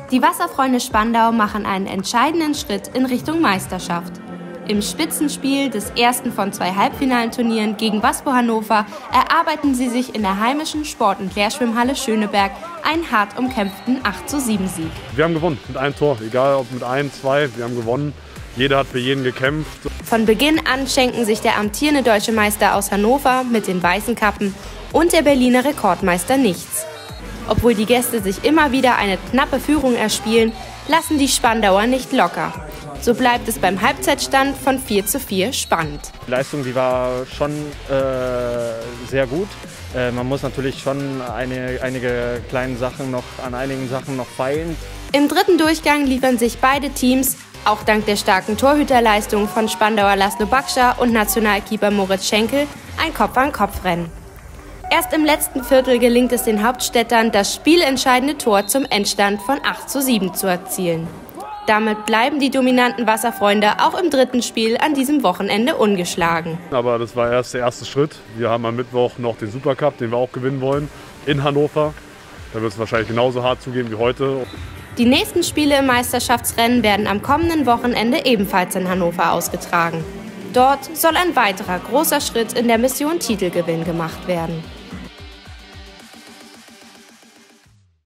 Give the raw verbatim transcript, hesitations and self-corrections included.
Die Wasserfreunde Spandau machen einen entscheidenden Schritt in Richtung Meisterschaft. Im Spitzenspiel des ersten von zwei Halbfinalturnieren gegen WASPO Hannover erarbeiten sie sich in der heimischen Sport- und Lehrschwimmhalle Schöneberg einen hart umkämpften acht zu sieben Sieg. Wir haben gewonnen mit einem Tor, egal ob mit ein, zwei, wir haben gewonnen. Jeder hat für jeden gekämpft. Von Beginn an schenken sich der amtierende Deutsche Meister aus Hannover mit den weißen Kappen und der Berliner Rekordmeister nichts. Obwohl die Gäste sich immer wieder eine knappe Führung erspielen, lassen die Spandauer nicht locker. So bleibt es beim Halbzeitstand von vier zu vier spannend. Die Leistung, die war schon äh, sehr gut. Äh, man muss natürlich schon eine, einige kleine Sachen noch, an einigen Sachen noch feilen. Im dritten Durchgang liefern sich beide Teams, auch dank der starken Torhüterleistung von Spandauer Laszlo Bakscha und Nationalkeeper Moritz Schenkel, ein Kopf-an-Kopf-Rennen. Erst im letzten Viertel gelingt es den Hauptstädtern, das spielentscheidende Tor zum Endstand von acht zu sieben zu erzielen. Damit bleiben die dominanten Wasserfreunde auch im dritten Spiel an diesem Wochenende ungeschlagen. Aber das war erst der erste Schritt. Wir haben am Mittwoch noch den Supercup, den wir auch gewinnen wollen, in Hannover. Da wird es wahrscheinlich genauso hart zugehen wie heute. Die nächsten Spiele im Meisterschaftsrennen werden am kommenden Wochenende ebenfalls in Hannover ausgetragen. Dort soll ein weiterer großer Schritt in der Mission Titelgewinn gemacht werden.